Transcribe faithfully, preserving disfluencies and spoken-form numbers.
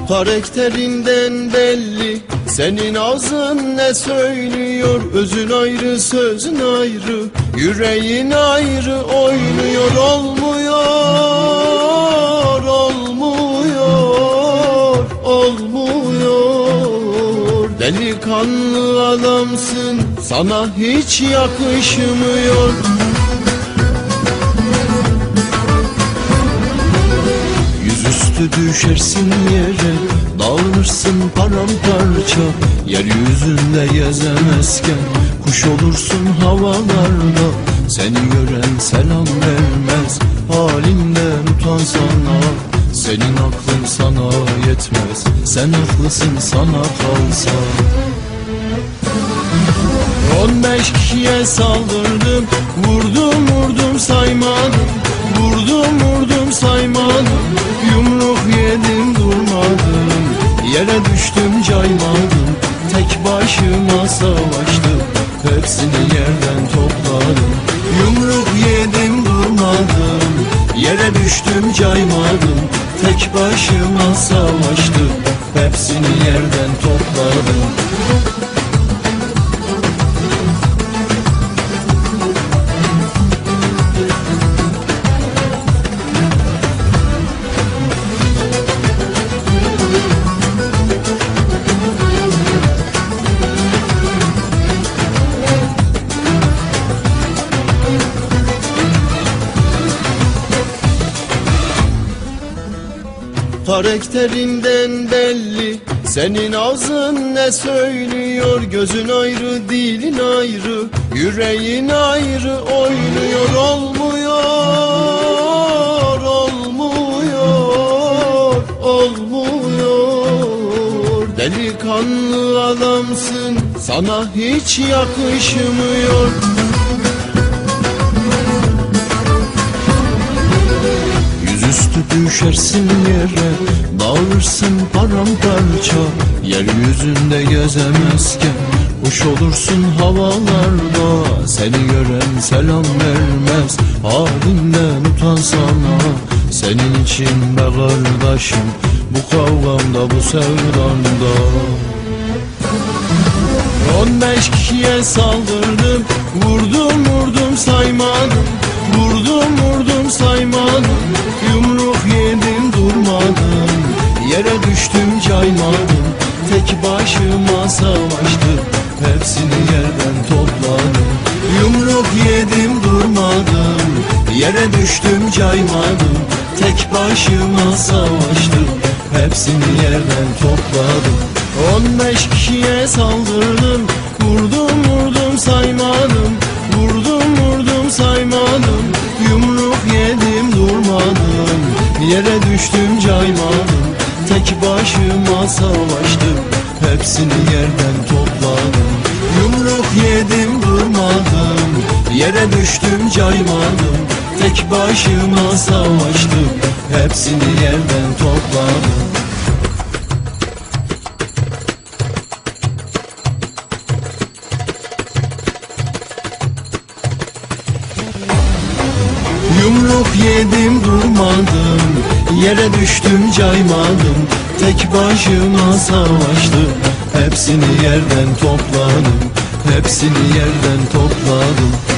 Karakterinden belli, senin ağzın ne söylüyor? Özün ayrı, sözün ayrı, yüreğin ayrı oynuyor. Olmuyor, olmuyor, olmuyor. Delikanlı adamsın, sana hiç yakışmıyor. Yüzüstü düşersin yere, dağılırsın paramparça. Yeryüzünde gezemezken kuş olursun havalarda. Seni gören selam vermez, halinden utansana. Senin aklın sana yetmez, sen haklısın sana kalsa. On beş kişiye saldırdım, vurdum vurdum saymadım. Vurdum vurdum saymadım, yumruk yedim durmadım. Yere düştüm caymadım, tek başıma savaştım. Hepsini yerden topladım, yumruk yedim durmadım. Yere düştüm caymadım, tek başıma savaştım. Hepsini yerden topladım. Karakterinden belli, senin ağzın ne söylüyor? Gözün ayrı, dilin ayrı, yüreğin ayrı oynuyor. Olmuyor, olmuyor, olmuyor. Delikanlı adamsın, sana hiç yakışmıyor. Yüzüstü düşersin yere, dağılırsın paramparça. Yeryüzünde gezemezken kuş olursun havalarda. Seni gören selam vermez, halinden utansana. Senin için be kardeşim, bu kavgamda bu sevdanda. On beş kişiye saldırdım, vurdum vurdum saymadım. Vurdum vurdum saymadım, yumruk yedim durmadım. Yere düştüm caymadım, tek başıma savaştım. Hepsini yerden topladım, yumruk yedim durmadım. Yere düştüm caymadım, tek başıma savaştım. Hepsini yerden topladım. On beş kişiye saldırdım, vurdum vurdum saymadım. Vurdum vurdum saymadım, yumruk yedim durmadım. Yere düştüm caymadım, tek başıma savaştım. Hepsini yerden topladım, yumruk yedim durmadım. Yere düştüm caymadım, tek başıma savaştım. Hepsini yerden topladım. Yumruk yedim durmadım, yere düştüm caymadım. Tek başıma savaştım, hepsini yerden topladım. Hepsini yerden topladım.